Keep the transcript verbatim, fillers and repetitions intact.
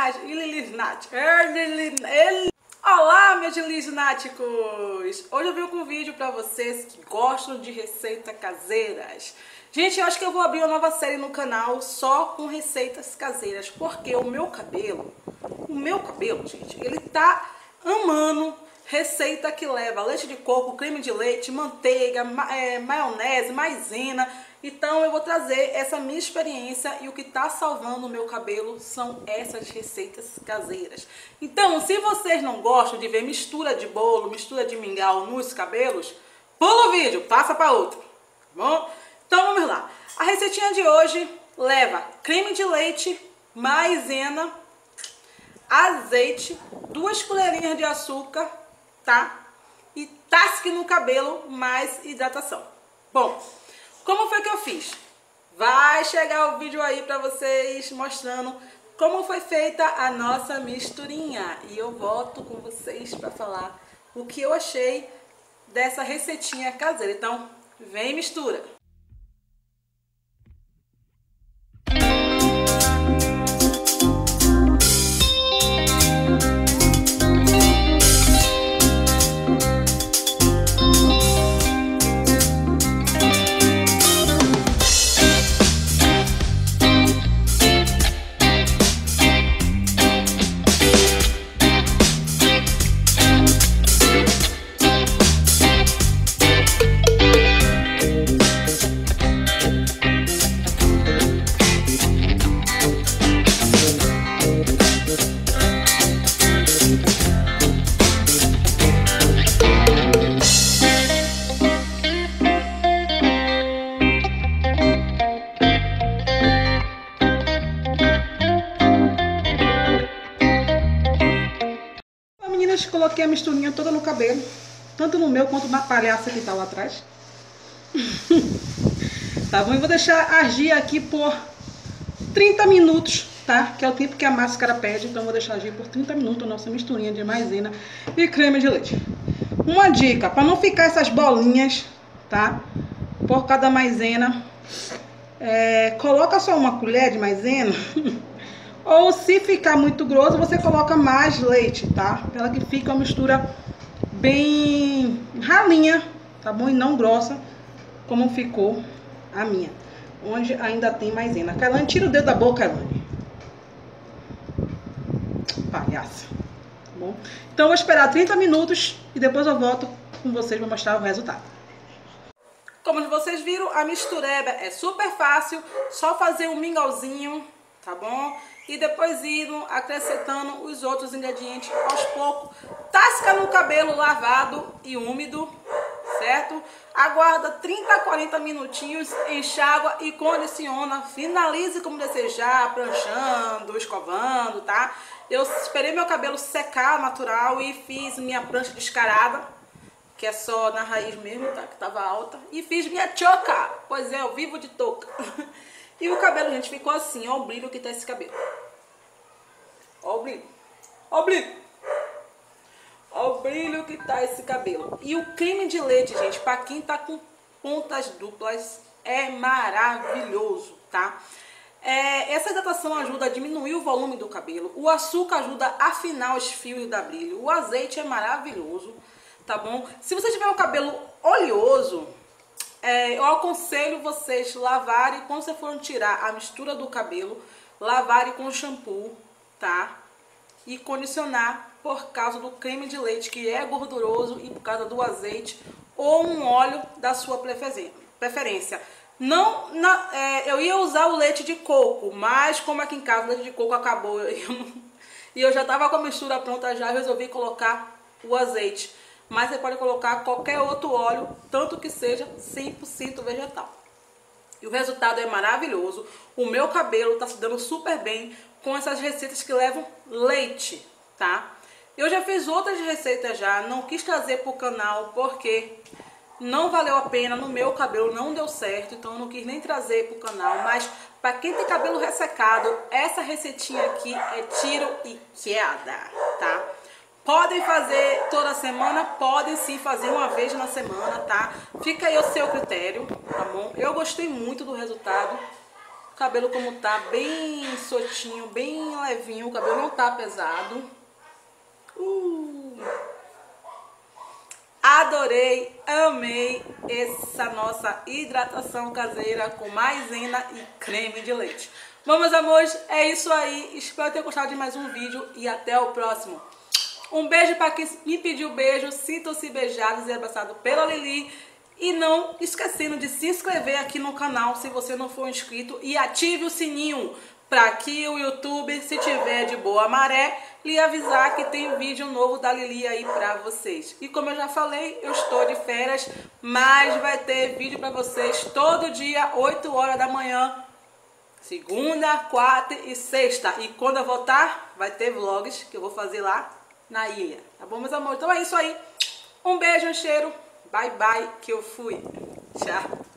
Lilisnáticos. Olá, meus lilisnáticos! Hoje eu vim com um vídeo pra vocês que gostam de receitas caseiras. Gente, eu acho que eu vou abrir uma nova série no canal só com receitas caseiras, porque o meu cabelo, o meu cabelo, gente, ele tá amando receita que leva leite de coco, creme de leite, manteiga, ma é, maionese, maisena. Então eu vou trazer essa minha experiência e o que tá salvando o meu cabelo são essas receitas caseiras. Então, se vocês não gostam de ver mistura de bolo, mistura de mingau nos cabelos, pula o vídeo, passa para outro, tá bom? Então vamos lá. A receitinha de hoje leva creme de leite, maisena, azeite, duas colherinhas de açúcar, tá? E tasque no cabelo mais hidratação. Bom, como foi que eu fiz? Vai chegar o vídeo aí pra vocês mostrando como foi feita a nossa misturinha. E eu volto com vocês pra falar o que eu achei dessa receitinha caseira. Então, vem mistura! Coloquei a misturinha toda no cabelo, tanto no meu quanto na palhaça que tá lá atrás. Tá bom? Eu vou deixar agir aqui por trinta minutos, tá? Que é o tempo que a máscara pede, então eu vou deixar agir por trinta minutos a nossa misturinha de maisena e creme de leite. Uma dica, para não ficar essas bolinhas, tá? Por causa da maisena, é, coloca só uma colher de maisena. Ou se ficar muito grosso, você coloca mais leite, tá? Para que fique uma mistura bem ralinha, tá bom? E não grossa, como ficou a minha. Onde ainda tem maisena. Kailane, tira o dedo da boca, Kailane. Palhaça. Tá bom? Então eu vou esperar trinta minutos e depois eu volto com vocês para mostrar o resultado. Como vocês viram, a mistureba é super fácil. Só fazer um mingauzinho, tá bom? E depois ir acrescentando os outros ingredientes aos poucos. Tasca no cabelo lavado e úmido, certo? Aguarda trinta a quarenta minutinhos, enxágua e condiciona. Finalize como desejar, pranchando, escovando, tá? Eu esperei meu cabelo secar natural e fiz minha prancha descarada, que é só na raiz mesmo, tá? Que tava alta. E fiz minha choca, pois é, eu vivo de touca. E o cabelo, gente, ficou assim, ó o brilho que tá esse cabelo. Ó o brilho. Ó o brilho. Ó o brilho que tá esse cabelo. E o creme de leite, gente, pra quem tá com pontas duplas, é maravilhoso, tá? É, essa hidratação ajuda a diminuir o volume do cabelo. O açúcar ajuda a afinar os fios e dar brilho. O azeite é maravilhoso, tá bom? Se você tiver o cabelo oleoso, É, eu aconselho vocês lavarem, quando vocês forem tirar a mistura do cabelo, lavarem com shampoo, tá? E condicionar por causa do creme de leite, que é gorduroso, e por causa do azeite ou um óleo da sua preferência. Não, na, é, eu ia usar o leite de coco, mas como aqui em casa o leite de coco acabou eu não, e eu já tava com a mistura pronta já, eu resolvi colocar o azeite. Mas você pode colocar qualquer outro óleo, tanto que seja cem por cento vegetal. E o resultado é maravilhoso. O meu cabelo está se dando super bem com essas receitas que levam leite, tá? Eu já fiz outras receitas já, não quis trazer para o canal porque não valeu a pena, no meu cabelo não deu certo, então eu não quis nem trazer para o canal. Mas para quem tem cabelo ressecado, essa receitinha aqui é tiro e queda, tá? Podem fazer toda semana, podem sim fazer uma vez na semana, tá? Fica aí o seu critério, tá bom? Eu gostei muito do resultado, cabelo como tá, bem soltinho, bem levinho. O cabelo não tá pesado. Uh. Adorei, amei essa nossa hidratação caseira com maisena e creme de leite. Bom, meus amores, é isso aí. Espero ter gostado de mais um vídeo e até o próximo. Um beijo para quem me pediu beijo. Sintam-se beijados e abraçados pela Lili. E não esquecendo de se inscrever aqui no canal se você não for inscrito. E ative o sininho para que o YouTube, se tiver de boa maré, lhe avisar que tem vídeo novo da Lili aí para vocês. E como eu já falei, eu estou de férias, mas vai ter vídeo para vocês todo dia, oito horas da manhã. Segunda, quarta e sexta. E quando eu voltar, vai ter vlogs que eu vou fazer lá na ilha. Tá bom, meus amores? Então é isso aí. Um beijo, um cheiro. Bye, bye, que eu fui. Tchau.